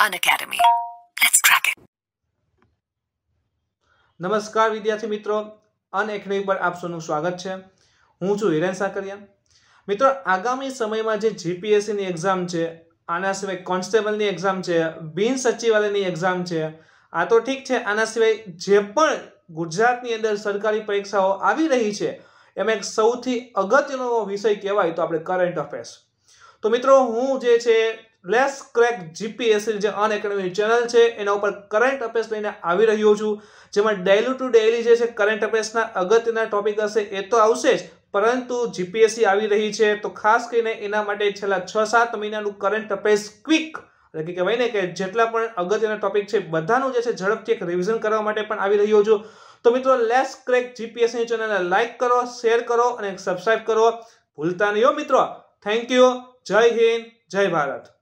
Unacademy. Let's crack it. નમસ્કાર વિદ્યાર્થી મિત્રો, અનએકેડમી પર આપ સૌનું સ્વાગત છે। હું છું હિરેન સાકરિયા। મિત્રો, આગામી સમયમાં જે જીપીએસસીની એક્ઝામ છે, આના સિવાય કોન્સ્ટેબલની એક્ઝામ છે, બિન સચિવાલયની એક્ઝામ છે, આ તો ઠીક છે, આના સિવાય જે પણ ગુજરાતની અંદર સરકારી પરીક્ષાઓ આવી રહી છે એમાં એક સૌથી અગત્યનો વિષય કહેવાય તો આપણે કરંટ અફેર્સ। તો મિત્રો, હું જે છે લેટ્સ ક્રેક જીપીએસસી જે અનએકેડમી ચેનલ છે એના ઉપર કરંટ અફેર્સ લઈને આવી રહ્યો છું, જેમાં ડેલી ટુ ડેલી જે છે કરંટ અફેર્સના અગત્યના ટોપિક હશે એ તો આવશે જ, પરંતુ જીપીએસસી આવી રહી છે તો ખાસ કરીને એના માટે છેલ્લા 6-7 મહિનાનું કરંટ અફેર્સ ક્વિક એટલે કે કહેવાય ને કે જેટલા પણ અગત્યના ટોપિક છે બધાનું જે છે ઝડપથી એક રિવિઝન કરવા માટે પણ આવી રહ્યો છું। તો મિત્રો, લેટ્સ ક્રેક જીપીએસસી ચેનલને લાઈક કરો, શેર કરો અને સબસ્ક્રાઇબ કરો ભૂલતા નહીં હો મિત્રો। Thank you. જય હિન્દ, જય ભારત।